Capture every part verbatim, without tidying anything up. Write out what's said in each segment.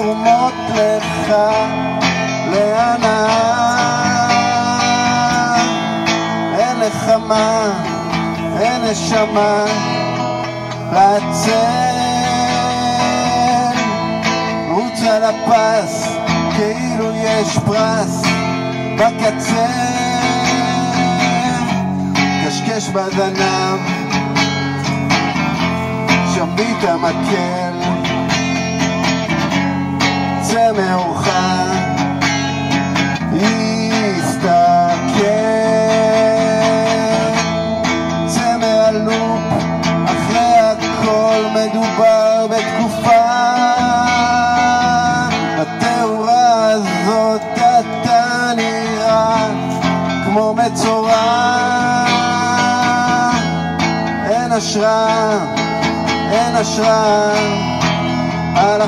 תרומות לך לענן. אין לך מה, אין נשמה לעצל, רוץ על הפס כאילו יש פרס בקצה, קשקש בזנב שביט המקל, צא מאורך להסתכל, צא מהלופ, אחרי הכל מדובר בתקופה, בתאורה הזאת אתה נראה כמו מצורע. אין השראה, אין השראה על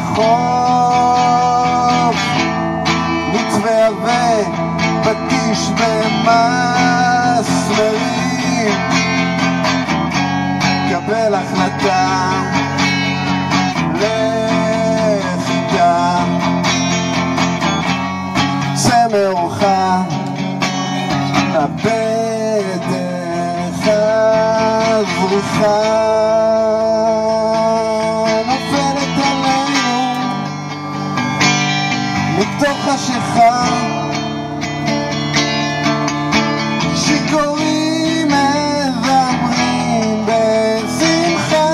החוף, מיץ ועבה, פטיש ומסמרים, קבל החלטה לחידה, צא מאורך, הבדך הזריחה נופלת עלינו מתוך חשיכה, שיכורים מזמרים בשמחה,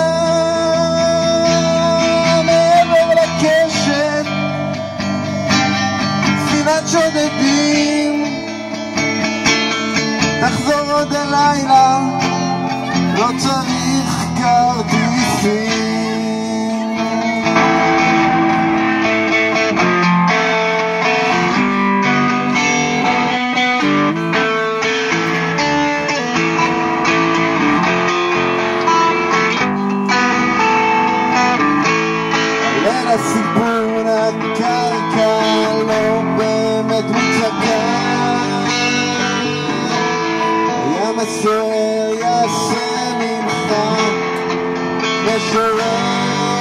מעבר לקשת ספינת שודדים תחזור עוד הלילה, לא צריך כרטיסים. עולה לסיפור הקרקע לא באמת מוצגה, ים הסוער יעשה ממך משורר.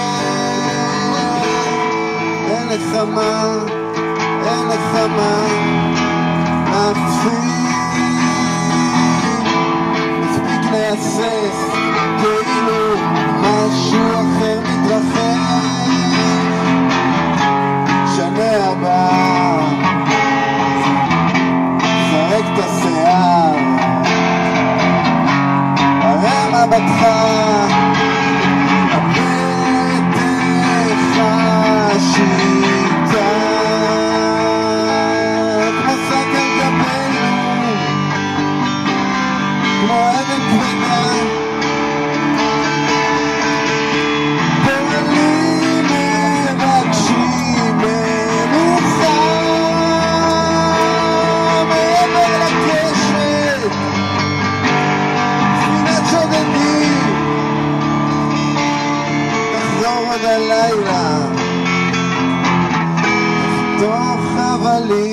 אין לך מה, אין לך מה להפסיד, מספיק להסס כאילו משהו אחר מתרחש. שנה הבא זרק את השיער, הרי מבטך הבטח השיטה כמו שק על גבנו, כמו אבן כבדה, פועלים מבקשים מנוחה מעבר לקשת, ספינת שודדים תחזור עוד הלילה, תחתוך חבלים